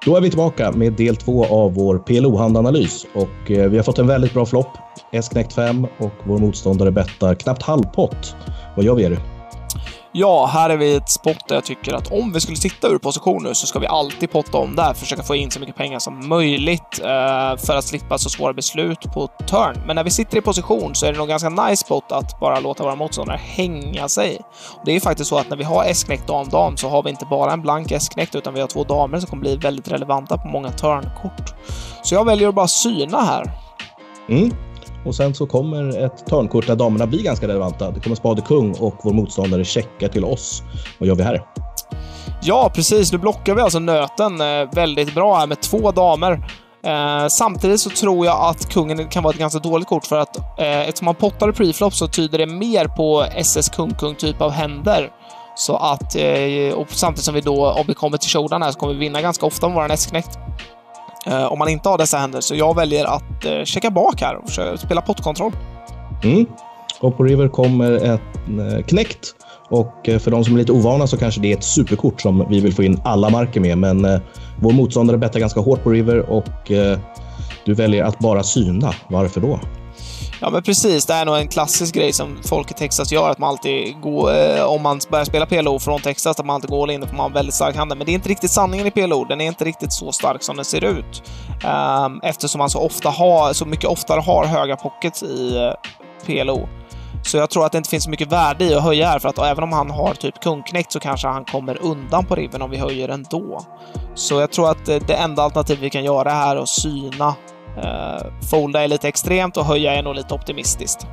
Då är vi tillbaka med del 2 av vår PLO-handanalys och vi har fått en väldigt bra flopp. S-knäckt 5 och vår motståndare bettar knappt halvpott. Vad gör vi, Erik? Ja, här är vi i ett spot där jag tycker att om vi skulle sitta ur position nu så ska vi alltid potta om där, försöka få in så mycket pengar som möjligt för att slippa så svåra beslut på turn. Men när vi sitter i position så är det nog ganska nice spot att bara låta våra motståndare hänga sig. Och det är faktiskt så att när vi har S-knäckt dam så har vi inte bara en blank S-knäckt utan vi har 2 damer som kommer bli väldigt relevanta på många turnkort. Så jag väljer att bara syna här. Och sen så kommer ett turnkort där damerna blir ganska relevanta. Det kommer spade kung och vår motståndare checkar till oss. Vad gör vi här? Ja, precis. Nu blockar vi alltså nöten väldigt bra här med 2 damer. Samtidigt så tror jag att kungen kan vara ett ganska dåligt kort för att eftersom man pottar i preflop så tyder det mer på SS kung typ av händer. Så att och samtidigt som vi då, om vi kommer till showdown här, så kommer vi vinna ganska ofta med våran S-knäckt. Om man inte har dessa händer, så jag väljer att checka bak här och spela pottkontroll. Och på river kommer ett knäckt. Och för de som är lite ovana så kanske det är ett superkort som vi vill få in alla marker med. Men vår motståndare bettar ganska hårt på river och du väljer att bara syna. Varför då? Ja, men precis. Det är nog en klassisk grej som folk i Texas gör, att man alltid går, om man börjar spela PLO från Texas, att man alltid går in och man har väldigt stark handel. Men det är inte riktigt sanningen i PLO. Den är inte riktigt så stark som den ser ut. Eftersom man så mycket oftare har höga pockets i PLO. Så jag tror att det inte finns så mycket värde i att höja här, för att även om han har typ kungknäckt så kanske han kommer undan på riven om vi höjer ändå. Så jag tror att det enda alternativ vi kan göra här är att syna. Folda är lite extremt och höja är nog lite optimistiskt.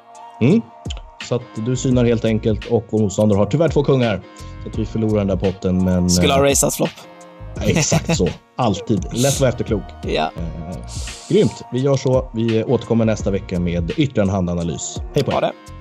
Så att du synar helt enkelt och vår motståndare har tyvärr 2 kungar. Så att vi förlorar den där potten. Men skulle ha raceat flopp. Exakt så. Alltid. Lätt att vara efterklok. Ja. Grymt. Vi gör så. Vi återkommer nästa vecka med ytterligare en handanalys. Hej på er. Ha det.